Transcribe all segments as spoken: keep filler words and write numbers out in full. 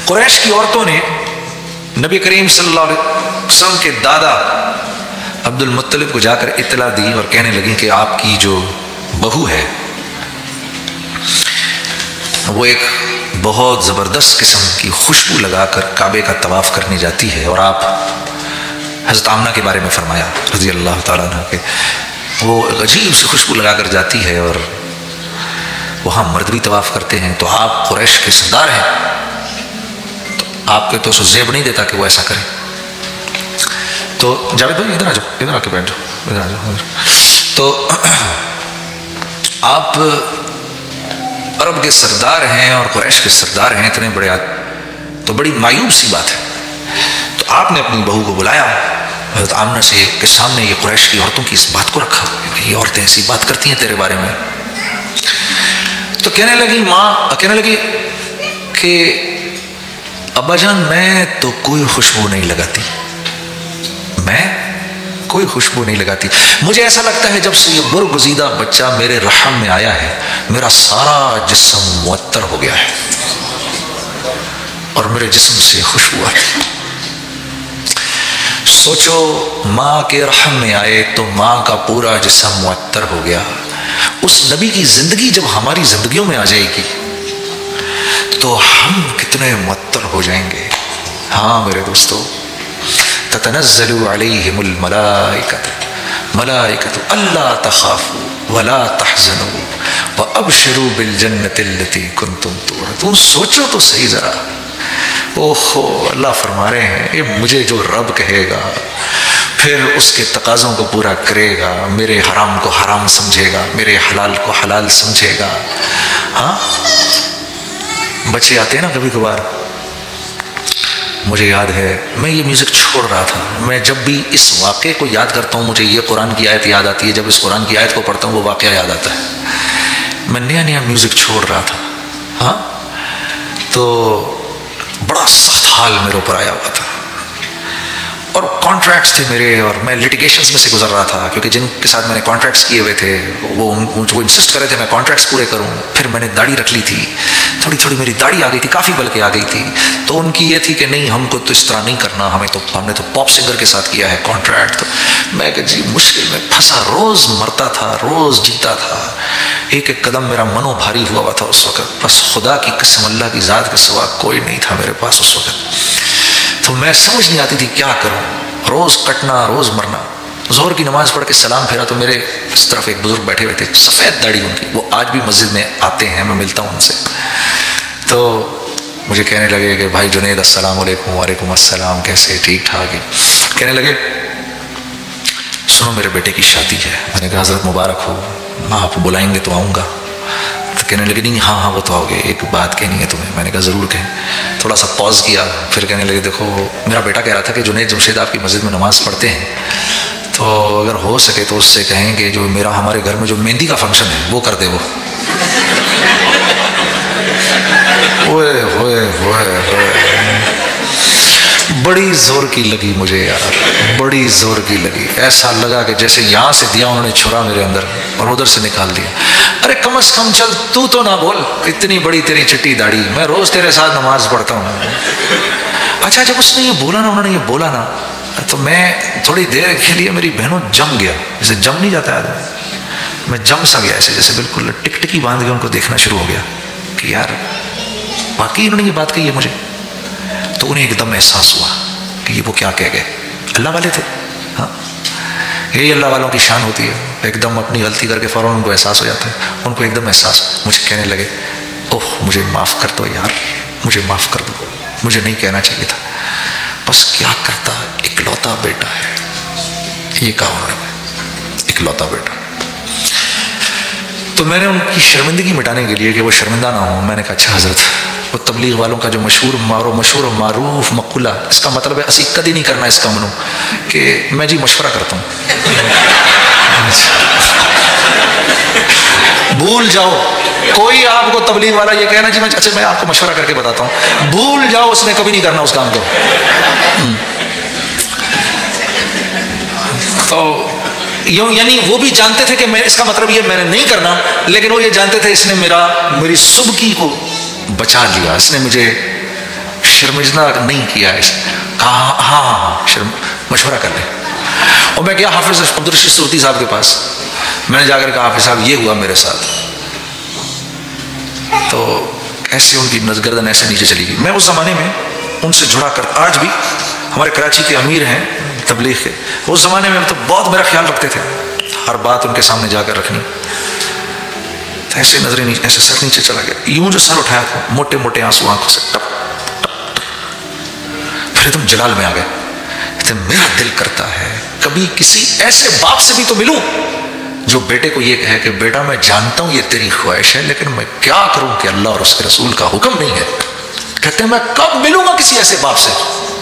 قریش کی عورتوں نے نبی کریم صلی اللہ علیہ وسلم کے دادا عبد المطلب کو جا کر اطلاع دی اور کہنے لگی کہ آپ کی جو بہو ہے وہ ایک بہت زبردست قسم کی خوشبو لگا کر کعبے کا طواف کرنے جاتی ہے، اور آپ حضرت آمنہ کے بارے میں فرمایا رضی اللہ تعالیٰ عنہ کہ وہ عجیب سی خوشبو لگا کر جاتی ہے اور وہاں مرد بھی طواف کرتے ہیں، تو آپ قریش کے سردار ہیں، تو آپ کے تو اسے زیب نہیں دیتا کہ وہ ایسا کرے۔ تو جاوید بھائی ادھر آ جاؤ، ادھر آ کے بیٹھ جاؤ، ادھر آ جاؤ۔ تو آپ عرب کے سردار ہیں اور قریش کے سردار ہیں، اتنے بڑے آدمی، تو بڑی معیوب سی بات ہے۔ تو آپ نے اپنی بہو کو بلایا حضرت آمنہ سے کے سامنے، یہ قریش کی عورتوں کی اس بات کو رکھا کہ یہ عورتیں ایسی بات کرتی ہیں تیرے بارے میں۔ تو کہنے لگی ماں کہنے لگی کہ ابا جان میں تو کوئی خوشبو نہیں لگاتی، میں کوئی خوشبو نہیں لگاتی، مجھے ایسا لگتا ہے جب سے یہ برگزیدہ بچہ میرے رحم میں آیا ہے میرا سارا جسم معطر ہو گیا ہے اور میرے جسم سے خوشبو آتی ہے۔ سوچو ماں کے رحم میں آئے تو ماں کا پورا جسم معطر ہو گیا، اس نبی کی زندگی جب ہماری زندگیوں میں آ جائے گی تو ہم کتنے معطر ہو جائیں گے۔ ہاں میرے دوستو، تتنزل علیہم الملائکۃ ملائکۃ الا تخافوا ولا تحزنوا وابشروا بالجنۃ التي کنتم توعدون۔ سوچو تو صحیح ذرا، اوہو اللہ فرما رہے ہیں یہ مجھے جو رب کہے گا پھر اس کے تقاضوں کو پورا کرے گا، میرے حرام کو حرام سمجھے گا، میرے حلال کو حلال سمجھے گا۔ ہاں بچے آتے ہیں نا کبھی کبھار، مجھے یاد ہے میں یہ میوزک چھوڑ رہا تھا، میں جب بھی اس واقعے کو یاد کرتا ہوں مجھے یہ قرآن کی آیت یاد آتی ہے، جب اس قرآن کی آیت کو پڑھتا ہوں وہ واقعہ یاد آتا ہے۔ میں نیا نیا میوزک چھوڑ رہا تھا، ہاں تو بڑا سخت حال میرے اوپر آیا ہوا تھا اور کانٹریکٹس تھے میرے، اور میں لیٹیگیشنز میں سے گزر رہا تھا کیونکہ جن کے ساتھ میں نے کانٹریکٹس کیے ہوئے تھے وہ مجھ کو انسسٹ کر رہے تھے میں کانٹریکٹس پورے کروں۔ پھر میں نے داڑھی رکھ لی تھی، تھوڑی تھوڑی میری داڑھی آ گئی تھی، کافی بلکہ آ گئی تھی، تو ان کی یہ تھی کہ نہیں ہم کو تو اس طرح نہیں کرنا، ہمیں تو ہم نے تو پاپ سنگر کے ساتھ کیا ہے کانٹریکٹ۔ تو میں کہ جی مشکل میں پھنسا، روز مرتا تھا روز جیتا تھا، ایک ایک قدم میرا منو بھاری ہوا ہوا تھا اس وقت، بس خدا کی قسم اللہ کی ذات کے سوا کوئی نہیں تھا میرے پاس اس وقت۔ تو میں سمجھ نہیں آتی تھی کیا کروں، روز کٹنا روز مرنا۔ ظہر کی نماز پڑھ کے سلام پھیرا تو میرے اس طرف ایک بزرگ بیٹھے ہوئے تھے، سفید داڑھی ان کی، وہ آج بھی مسجد میں آتے ہیں، میں ملتا ہوں ان سے۔ تو مجھے کہنے لگے کہ بھائی جنید السلام علیکم۔ وعلیکم السلام، کیسے؟ ٹھیک ٹھاک ہے۔ کہنے لگے سنو میرے بیٹے کی شادی ہے۔ میں نے کہا حضرت مبارک ہو، آپ بلائیں گے تو آؤں گا۔ تو کہنے لگے نہیں ہاں ہاں وہ تو آؤ گے، ایک بات کہنی ہے تمہیں۔ میں نے کہا ضرور کہیں۔ تھوڑا سا پاز کیا، پھر کہنے لگے دیکھو میرا بیٹا کہہ رہا تھا کہ جنید جمشید آپ کی مسجد میں نماز پڑھتے ہیں، تو اگر ہو سکے تو اس سے کہیں کہ جو میرا ہمارے گھر میں جو مہندی کا فنکشن ہے وہ کر دے وہ۔ ہوئے ہوئے ہوئے ہوئے بڑی زور کی لگی مجھے یار، بڑی زور کی لگی، ایسا لگا کہ جیسے یہاں سے دیا انہوں نے چھڑا میرے اندر اور ادھر سے نکال دیا۔ ارے کم از کم چل تو تو نہ بول، اتنی بڑی تیری چٹی داڑھی، میں روز تیرے ساتھ نماز پڑھتا ہوں۔ اچھا جب اس نے یہ بولا نا، انہوں نے یہ بولا نا، تو میں تھوڑی دیر کے لیے میری بہنوں جم گیا، جیسے جم نہیں جاتا آدمی، میں جم سا گیا ایسے، جیسے بالکل ٹک ٹکی باندھ کے ان کو دیکھنا شروع ہو گیا کہ یار واقعی انہوں نے یہ بات کہی ہے مجھے۔ تو انہیں ایک دم احساس ہوا کہ یہ وہ کیا کہہ گئے، اللہ والے تھے، ہاں یہی اللہ والوں کی شان ہوتی ہے، ایک دم اپنی غلطی کر کے فوراً ان کو احساس ہو جاتا ہے، ان کو ایک دم احساس۔ مجھے کہنے لگے اوہ مجھے معاف کر دو یار، مجھے معاف کر دو، مجھے نہیں کہنا چاہیے تھا، بس کیا کرتا، اکلوتا بیٹا ہے، یہ کہا انہوں نے، اکلوتا بیٹا۔ تو میں نے ان کی شرمندگی مٹانے کے لیے کہ وہ شرمندہ نہ ہوں، میں نے کہا اچھا حضرت وہ تبلیغ والوں کا جو مشہور مارو مشہور و معروف مقولہ، اس کا مطلب ہے اسی کدی نہیں کرنا اس کا منو، کہ میں جی مشورہ کرتا ہوں۔ بھول جاؤ کوئی آپ کو تبلیغ والا یہ کہنا جی میں اچھا میں آپ کو مشورہ کر کے بتاتا ہوں، بھول جاؤ اس نے کبھی نہیں کرنا اس کام کو۔ تو یعنی وہ بھی جانتے تھے کہ میں اس کا مطلب یہ میں نے نہیں کرنا، لیکن وہ یہ جانتے تھے اس نے میرا میری سبکی کو بچا لیا، اس نے مجھے شرمندہ نہیں کیا ہے. کہا ہاں شرم مشورہ کر لیں. اور میں گیا حافظ عبدالرشید سروتی صاحب کے پاس. میں نے جا کر کہا حافظ صاحب یہ ہوا میرے ساتھ. تو ایسے ان کی گردن ایسے نیچے چلی گئی. میں اس زمانے میں ان سے جڑا کر, آج بھی ہمارے کراچی کے امیر ہیں تبلیغ کے, اس زمانے میں تو بہت میرا خیال رکھتے تھے, ہر بات ان کے سامنے جا کر رکھنی. تو ایسے نظریں نیچے, ایسے سر نیچے چلا گیا. یوں جو سر اٹھایا تھا, موٹے موٹے آنسو آنکھوں سے ٹپ ٹپ ٹپ, پھر تم جلال میں آ گئے. تو میرا دل کرتا ہے کبھی کسی ایسے باپ سے بھی تو ملوں جو بیٹے کو یہ کہے کہ بیٹا میں جانتا ہوں یہ تیری خواہش ہے, لیکن میں کیا کروں کہ اللہ اور اس کے رسول کا حکم نہیں ہے. کہتے ہیں میں کب ملوں گا کسی ایسے باپ سے.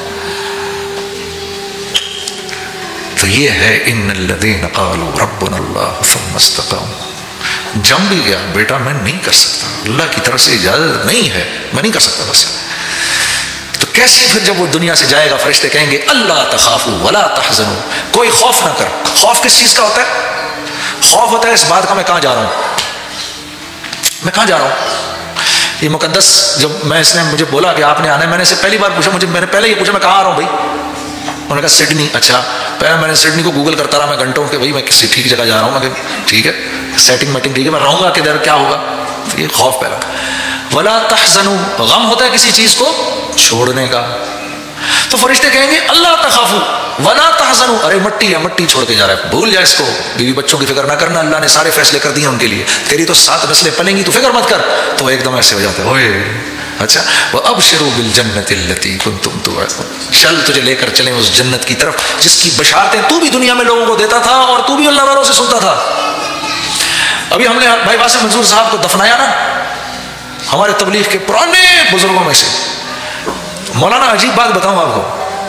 تو یہ ہے ان الذین قالوا ربنا اللہ ثم استقاموا. جم بھی گیا, بیٹا میں نہیں کر سکتا, اللہ کی طرف سے اجازت نہیں ہے, میں نہیں کر سکتا بس. تو کیسے پھر جب وہ دنیا سے جائے گا فرشتے کہیں گے اللہ تخافوا ولا تحزنوا, کوئی خوف نہ کر. خوف کس چیز کا ہوتا ہے؟ خوف ہوتا ہے اس بات کا میں کہاں جا رہا ہوں, میں کہاں جا رہا ہوں. یہ مقدس جب میں اس نے مجھے بولا کہ آپ نے آنا ہے, میں نے اسے پہلی بار پوچھا, مجھے میں نے پہلے یہ پوچھا میں کہاں آ رہا ہوں بھائی. انہوں نے کہا سڈنی. اچھا. پہلے میں نے سڈنی کو گوگل کرتا رہا میں گھنٹوں کہ بھائی میں کسی ٹھیک جگہ جا رہا ہوں. میں کہ ٹھیک ہے سیٹنگ میٹنگ ٹھیک ہے, میں رہوں گا کدھر, کیا ہوگا. تو یہ خوف پہلا. ولا تحزنوا, غم ہوتا ہے کسی چیز کو چھوڑنے کا. تو فرشتے کہیں گے اللہ تخافوا ولا تحزنوا, ارے مٹی ہے مٹی چھوڑ کے جا رہا ہے, بھول جا اس کو, بیوی بچوں کی فکر نہ کرنا, اللہ نے سارے فیصلے کر دیے ان کے لیے, تیری تو سات نسلیں پلیں گی تو فکر مت کر. تو ایک دم ایسے ہو جاتے ہیں اوئے اچھا وابشروا بالجنۃ التي كنتم توعدون, چل تجھے لے کر چلیں اس جنت کی طرف جس کی بشارتیں تو بھی دنیا میں لوگوں کو دیتا تھا اور تو بھی اللہ والوں سے سنتا تھا. ابھی ہم نے بھائی واسف منظور صاحب کو دفنایا نا, ہمارے تبلیغ کے پرانے بزرگوں میں سے. مولانا عجیب بات بتاؤں آپ کو,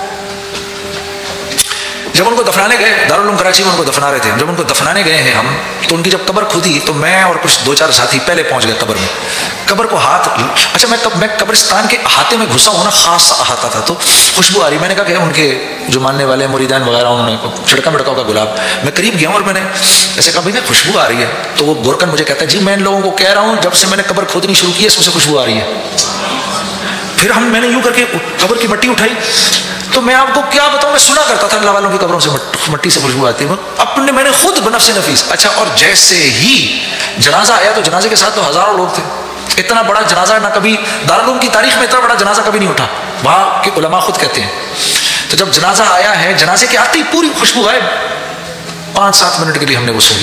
جب ان کو دفنانے گئے دارالعلوم کراچی میں ان کو دفنا رہے تھے, جب ان کو دفنانے گئے ہیں ہم تو ان کی جب قبر کھودی تو میں اور کچھ دو چار ساتھی پہلے پہنچ گئے قبر میں. قبر کو ہاتھ, اچھا میں میں قبرستان کے احاطے میں گھسا ہوں نا, خاص سا احاطہ تھا, تو خوشبو آ رہی. میں نے کہا کہ ان کے جو ماننے والے مریدان وغیرہ انہوں نے چھڑکا مڑکا کا گلاب, میں قریب گیا اور میں نے ایسے کہا بھائی خوشبو آ رہی ہے. تو وہ گورکن مجھے کہتا ہے جی میں ان لوگوں کو کہہ رہا ہوں جب سے میں نے قبر کھودنی شروع کی ہے اس میں سے خوشبو آ رہی ہے. پھر ہم میں نے یوں کر کے قبر کی مٹی اٹھائی, تو میں آپ کو کیا بتاؤں, میں سنا کرتا تھا اللہ والوں کی قبروں سے مٹی سے خوشبو آتی ہے اپنے, میں نے خود بنفس نفیس. اچھا اور جیسے ہی جنازہ آیا تو جنازے کے ساتھ تو ہزاروں لوگ تھے. اتنا بڑا جنازہ نہ کبھی دارالعلوم کی تاریخ میں اتنا بڑا جنازہ کبھی نہیں اٹھا, وہاں کے علماء خود کہتے ہیں. تو جب جنازہ آیا ہے جنازے کے آتے ہی پوری خوشبو غائب, پانچ سات منٹ کے لیے ہم نے وہ سنی.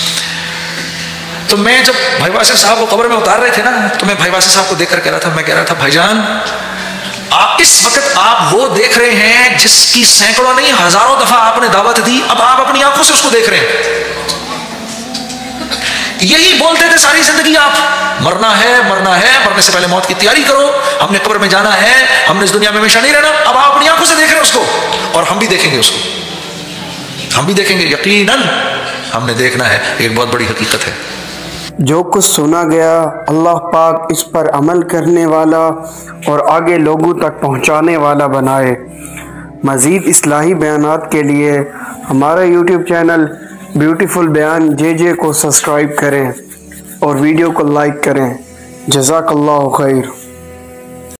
تو میں جب بھائی واسف صاحب کو قبر میں اتار رہے تھے نا, تو میں بھائی واسف صاحب کو دیکھ کر کہہ رہا تھا, میں کہہ رہا تھا بھائی جان آپ اس وقت آپ وہ دیکھ رہے ہیں جس کی سینکڑوں نہیں ہزاروں دفعہ آپ نے دعوت دی, اب آپ اپنی آنکھوں سے اس کو دیکھ رہے ہیں. یہی بولتے تھے ساری زندگی آپ مرنا ہے مرنا ہے, مرنے سے پہلے موت کی تیاری کرو, ہم نے قبر میں جانا ہے, ہم نے اس دنیا میں ہمیشہ نہیں رہنا. اب آپ اپنی آنکھوں سے دیکھ رہے ہیں اس کو, اور ہم بھی دیکھیں گے اس کو, ہم بھی دیکھیں گے یقیناً ہم نے دیکھنا ہے. ایک بہت بڑی حقیقت ہے. جو کچھ سنا گیا اللہ پاک اس پر عمل کرنے والا اور آگے لوگوں تک پہنچانے والا بنائے. مزید اصلاحی بیانات کے لیے ہمارا یوٹیوب چینل بیوٹیفل بیان جے جے کو سبسکرائب کریں اور ویڈیو کو لائک کریں. جزاک اللہ خیر.